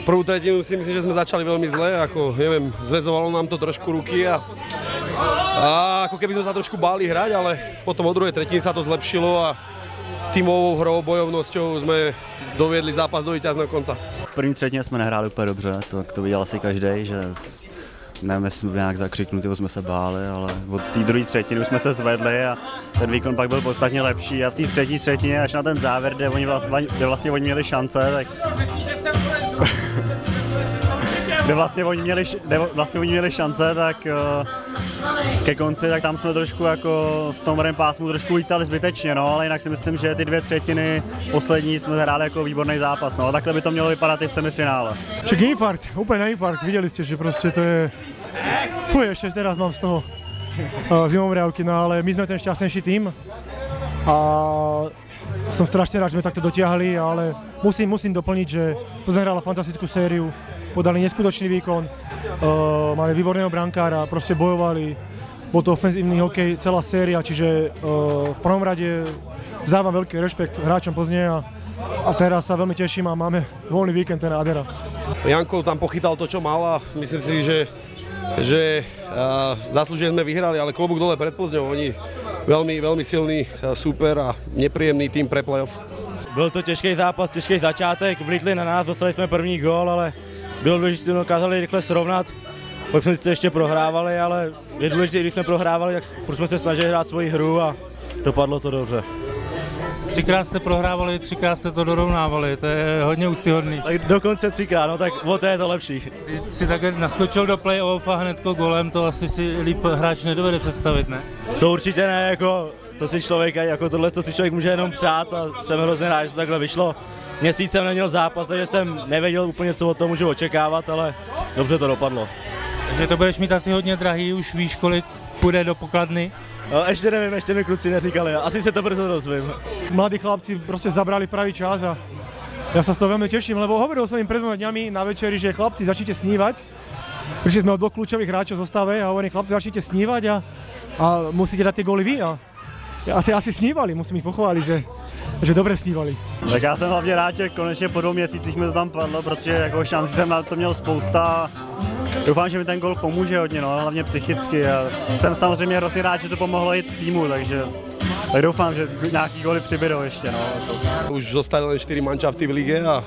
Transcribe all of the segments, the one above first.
Prvú tretinu si myslím, že sme začali veľmi zle, ako neviem, zväzovalo nám to trošku ruky a ako keby sme sa trošku báli hrať, ale potom od druhej tretiny sa to zlepšilo a týmovou hrou, bojovnosťou sme doviedli zápas do víťazného konca. V první třetině jsme nehráli úplně dobře, to viděl asi každý, že nevím, jestli jsme nějak zakřiknutí, jsme se báli, ale od té druhé třetiny už jsme se zvedli a ten výkon pak byl podstatně lepší a v té třetí třetině až na ten závěr, kde vlastně oni měli šance, tak kde vlastně oni měli šance, tak ke konci, tak tam jsme trošku jako v tom prvním pásmu trošku lítali zbytečně, no, ale jinak si myslím, že ty dvě třetiny poslední jsme hráli jako výborný zápas, no, a takhle by to mělo vypadat i v semifinále. Však infarkt, úplně na infarkt, viděli jste, že prostě to je, ještě teraz mám z toho zimomriavky, no ale my jsme ten šťastnejší tým a som strašne rád, že sme takto dotiahli, ale musím doplniť, že Plzeň hrala fantastickú sériu, podali neskutočný výkon, mali výborného brankára, proste bojovali, bol to ofenzívny hokej, celá séria, čiže v prvom rade vzdávam veľký rešpekt hráčom Plzne a teraz sa veľmi teším a máme voľný víkend, ten nádhera. Janko tam pochytal to, čo mal a myslím si, že zaslúžene sme vyhrali, ale klobúk dole pred Plzňou, oni veľmi silný súper a nepříjemný tým pre playoff. Byl to těžký zápas, těžký začátek, vlítli na nás, dostali jsme první gól, ale bylo důležité, že dokázali rychle srovnat. Pak jsme si ještě prohrávali, ale je důležité, když jsme prohrávali, tak furt jsme se snažili hrát svoji hru a dopadlo to dobře. Třikrát jste prohrávali, třikrát jste to dorovnávali, to je hodně úctyhodný. Tak dokonce třikrát, no tak o to je to lepší. Ty si také naskočil do play-off a hnedko golem, to asi si líp hráč nedovede představit, ne? To určitě ne, jako to si člověk, jako tohle to si člověk může jenom přát a jsem hrozně rád, že to takhle vyšlo. Měsíc jsem neměl zápas, takže jsem nevěděl úplně, co od toho můžu očekávat, ale dobře to dopadlo. Takže to budeš mít asi hodně drahý, už víš, kolik půjde do pokladny? No, ještě nevím, ještě mi kluci neříkali, asi se to brzo dozvím. Mladí chlapci prostě zabrali pravý čas a ja sa z toho veľmi teším, lebo hovoril som im pred 2 dňami na večeri, že chlapci, začnite snívať. Prišli sme od 2 kľúčových hráčov v zostave a hovorím, chlapci, začnite snívať a musíte dať tie góly vy. A asi snívali, musím ich pochváliť, že dobre snívali. Tak já jsem hlavně rád, že konečně po 2 měsících mi to tam padlo, protože jako šanci jsem na to měl spousta. Doufám, že mi ten gól pomůže hodně, no, hlavně psychicky. A jsem samozřejmě hrozně rád, že to pomohlo i týmu, takže tak doufám, že nějaký góly přibydou ještě. No. Už zostali len 4 manšafty v lige a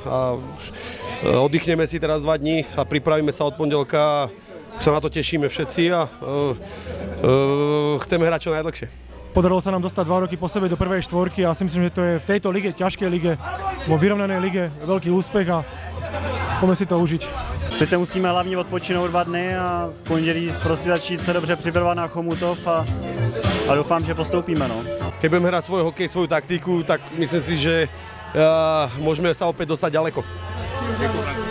oddychneme si teraz 2 dní a pripravíme sa od pondelka a sa na to tešíme všetci a chceme hrať čo najdlhšie. Podarilo sa nám dostať 2 roky po sebe do prvej štvorky a si myslím, že to je v tejto lige, ťažkej lige, vo vyrovnanej lige veľký úspech a poďme si to užiť. Teď se musíme hlavně odpočinout 2 dny a v pondělí prostě začít se dobře připravovat na Chomutov a doufám, že postoupíme. No. Keď budeme hrať svoj hokej, svoju taktiku, tak myslím si, že môžeme sa opäť dostať ďaleko.